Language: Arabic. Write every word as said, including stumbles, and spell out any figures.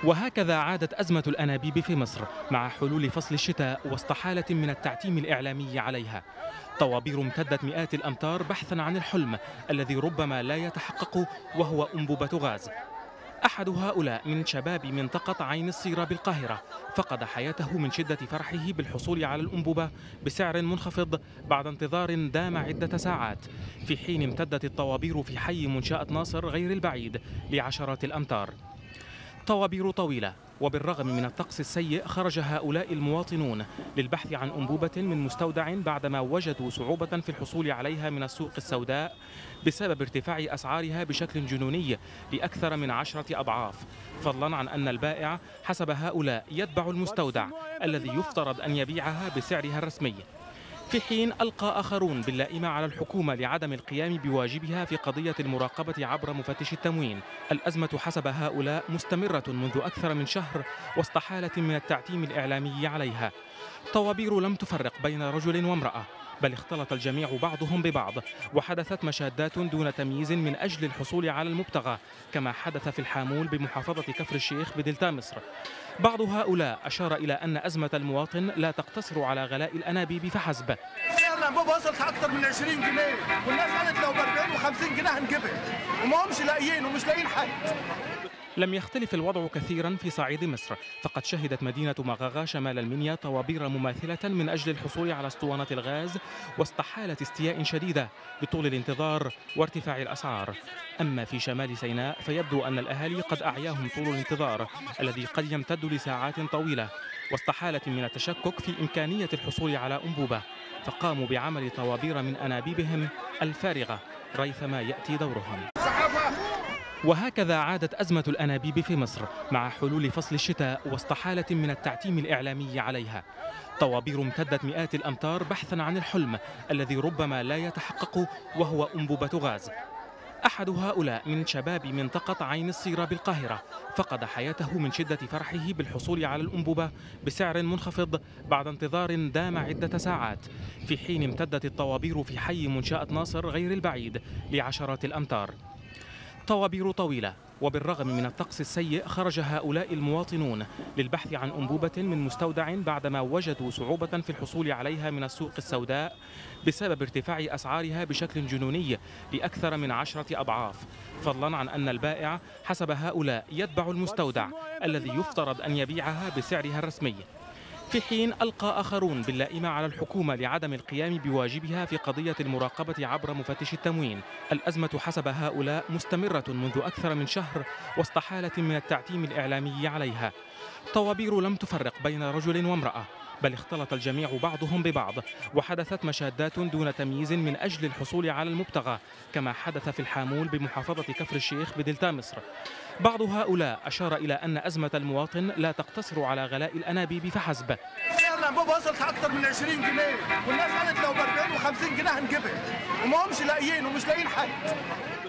وهكذا عادت أزمة الأنابيب في مصر مع حلول فصل الشتاء وسط حالة من التعتيم الإعلامي عليها. طوابير امتدت مئات الأمتار بحثا عن الحلم الذي ربما لا يتحقق، وهو أنبوبة غاز. أحد هؤلاء من شباب منطقة عين الصيرة بالقاهرة فقد حياته من شدة فرحه بالحصول على الأنبوبة بسعر منخفض بعد انتظار دام عدة ساعات، في حين امتدت الطوابير في حي منشأة ناصر غير البعيد لعشرات الأمتار. طوابير طويلة، وبالرغم من الطقس السيء خرج هؤلاء المواطنون للبحث عن أنبوبة من مستودع بعدما وجدوا صعوبة في الحصول عليها من السوق السوداء بسبب ارتفاع أسعارها بشكل جنوني لأكثر من عشرة أضعاف، فضلا عن أن البائع حسب هؤلاء يتبع المستودع الذي يفترض أن يبيعها بسعرها الرسمي، في حين ألقى آخرون باللائمة على الحكومة لعدم القيام بواجبها في قضية المراقبة عبر مفتش التموين. الأزمة حسب هؤلاء مستمرة منذ أكثر من شهر وسط حالة من التعتيم الإعلامي عليها. طوابير لم تفرق بين رجل وامرأة، بل اختلط الجميع بعضهم ببعض، وحدثت مشادات دون تمييز من أجل الحصول على المبتغى، كما حدث في الحامول بمحافظة كفر الشيخ بدلتا مصر. بعض هؤلاء أشار إلى أن أزمة المواطن لا تقتصر على غلاء الأنابيب فحسب. الأنبوبة وصلت أكثر من عشرين جنيه، والناس قالت لو ب أربعين وخمسين جنيه هنجيبها، وما همش لاقيين ومش لاقيين حد. لم يختلف الوضع كثيرا في صعيد مصر، فقد شهدت مدينة مغاغا شمال المنيا طوابير مماثلة من أجل الحصول على اسطوانة الغاز وسط حالة استياء شديدة لطول الانتظار وارتفاع الأسعار. أما في شمال سيناء فيبدو أن الأهالي قد أعياهم طول الانتظار الذي قد يمتد لساعات طويلة وسط حالة من التشكك في إمكانية الحصول على أنبوبة، فقاموا بعمل طوابير من أنابيبهم الفارغة ريثما يأتي دورهم. وهكذا عادت أزمة الأنابيب في مصر مع حلول فصل الشتاء وسط حالة من التعتيم الإعلامي عليها. طوابير امتدت مئات الأمتار بحثا عن الحلم الذي ربما لا يتحقق، وهو أنبوبة غاز. أحد هؤلاء من شباب منطقة عين الصيرة بالقاهرة فقد حياته من شدة فرحه بالحصول على الأنبوبة بسعر منخفض بعد انتظار دام عدة ساعات، في حين امتدت الطوابير في حي منشأة ناصر غير البعيد لعشرات الأمتار. طوابير طويلة، وبالرغم من الطقس السيء خرج هؤلاء المواطنون للبحث عن أنبوبة من مستودع بعدما وجدوا صعوبة في الحصول عليها من السوق السوداء بسبب ارتفاع أسعارها بشكل جنوني لأكثر من عشرة أضعاف، فضلا عن أن البائع حسب هؤلاء يتبع المستودع الذي يفترض أن يبيعها بسعرها الرسمي، في حين ألقى آخرون باللائمة على الحكومة لعدم القيام بواجبها في قضية المراقبة عبر مفتش التموين. الأزمة حسب هؤلاء مستمرة منذ أكثر من شهر وسط حالة من التعتيم الإعلامي عليها. طوابير لم تفرق بين رجل وامرأة، بل اختلط الجميع بعضهم ببعض، وحدثت مشادات دون تمييز من أجل الحصول على المبتغى، كما حدث في الحامول بمحافظة كفر الشيخ بدلتا مصر. بعض هؤلاء أشار إلى أن أزمة المواطن لا تقتصر على غلاء الأنابيب فحسب. الأنبوبة وصلت أكثر من عشرين جنيه، والناس قالت لو ب أربعين وخمسين جنيه هنجيبها، وما همش لاقيين ومش لاقيين حد.